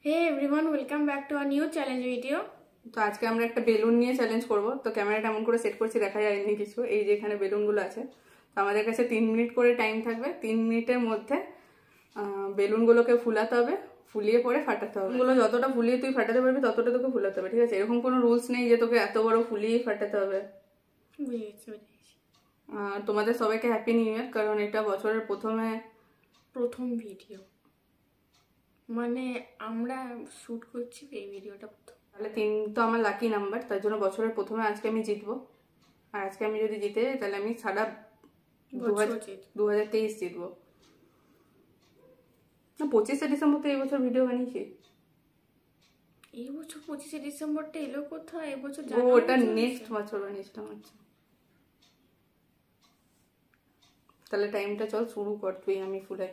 Hey everyone, welcome back to our new challenge video. তো আজকে আমরা একটা বেলুন নিয়ে চ্যালেঞ্জ করব। তো ক্যামেরাটা এমন করে সেট করছি দেখা যায়নি কিছু। এই যে এখানে বেলুনগুলো আছে। তো আমাদের কাছে 3 মিনিট করে টাইম থাকবে। 3 মিনিটের মধ্যে বেলুনগুলোকে ফুলাতে হবে, ফুলিয়ে পরে ফাটাতে হবে। বেলুনগুলো যতটা ফুলিয়ে তুই ফাটাতে পারবি ততটা তোকে ফুলাতে হবে, ঠিক আছে? এরকম কোনো রুলস নেই যে তোকে এত বড় ফুলিয়ে ফাটাতে হবে। তোমাদের সবাইকে হ্যাপি নিউ ইয়ার, কারণ এটা বছরের প্রথম ভিডিও, মানে আমরা শুট করছি এই ভিডিওটা প্রথম। তাহলে 3 তো আমার লাকি নাম্বার, তার জন্য বছরের প্রথমে আজকে আমি জিতবো। আর আজকে আমি যদি জিতে যাই তাহলে আমি সারা 2023 জিতবো। না, 25শে ডিসেম্বর তো এই বছর ভিডিও বানিয়েছি। এই বছর 25শে ডিসেম্বরটা এলো কোথায়? এই বছর ওটা নেক্সট বছর বানিয়েছিলাম। আচ্ছা, তাহলে টাইমটা চল শুরু কর তুই, আমি ফুলাই।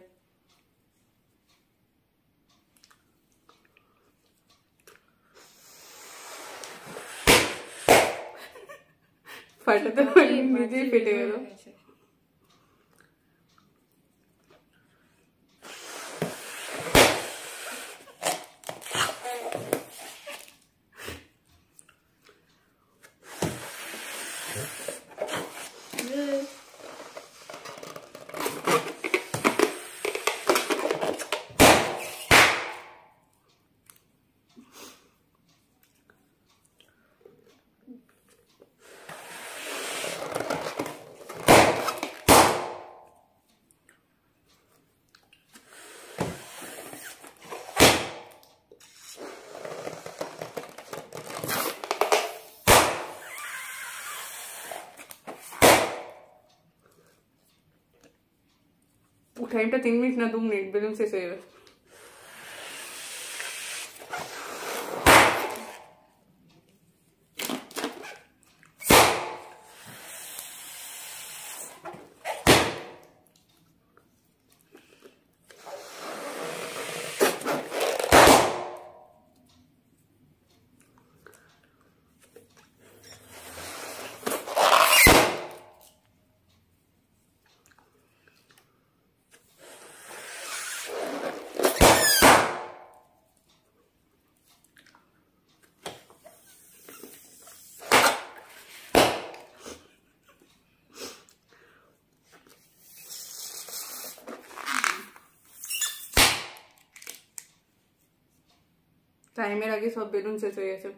ফাটাতে পারি, নিজেই ফেটে গেল। টাইমটা 3 মিনিট না 2 মিনিট, বেলুন শেষ হয়ে যাবে। টাইমের আগে সব বেলুন শেষ হয়ে গেছে।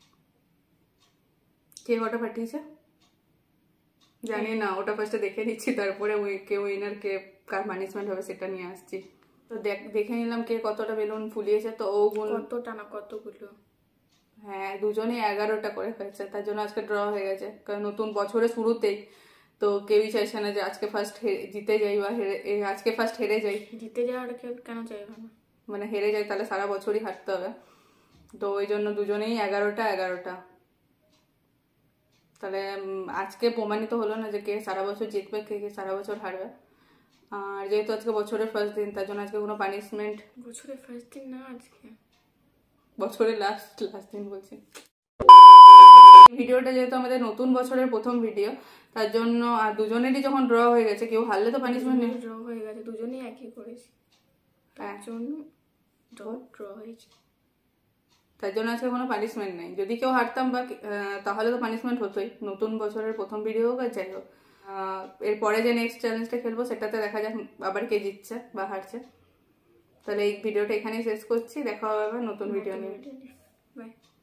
কে ওটা ফাটিয়েছে জানি না, ওটা ফার্স্টে দেখে নিচ্ছি, তারপরে কে উইনার কে কার পানিশমেন্ট হবে সেটা নিয়ে আসছি। তো দেখে নিলাম কে কতটা বেলুন ফুলিয়েছে। তো ও কতটা না কতগুলো, হ্যাঁ, দুজনে 11টা করে হয়েছে। তার জন্য আজকে ড্র হয়ে গেছে, কারণ নতুন বছরের শুরুতেই তো কেউই চাইছে না যে আজকে ফার্স্ট জিতে যাই বা আজকে ফার্স্ট হেরে যাই। জিতে যাওয়ার কেন চাইবে না, মানে হেরে যাই তাহলে সারা বছরই হারতে হবে। তো ওই জন্য দুজনেই 11টা। তাহলে আজকে প্রমাণিত হলো না যে কে সারা বছর জিতবে, কে সারা বছর হারবে। আর যেহেতু আজকে বছরের ফার্স্ট দিন, তার জন্য আজকে কোনো পানিশমেন্ট। বছরের ফার্স্ট দিন না, আজকে বছরের লাস্ট দিন বলছি। ভিডিওটা যেহেতু আমাদের নতুন বছরের প্রথম ভিডিও, তার জন্য আর দুজনেরই যখন ড্র হয়ে গেছে, কেউ হারলে তো পানিশমেন্ট নেই। ড্র হয়ে গেছে, দুজনেই একই করেছি, তার জন্য ড্র হয়েছে। তার জন্য আজকে কোনো পানিশমেন্ট নেই। যদি কেউ হারতাম বা তাহলে তো পানিশমেন্ট হতোই, নতুন বছরের প্রথম ভিডিও হোক আর যাই হোক। এরপরে যে নেক্সট চ্যালেঞ্জটা খেলবো সেটাতে দেখা যাক আবার কে জিতছে বা হারছে। তাহলে এই ভিডিওটা এখানেই শেষ করছি, দেখা হবে আবার নতুন ভিডিও নিয়ে। বাই।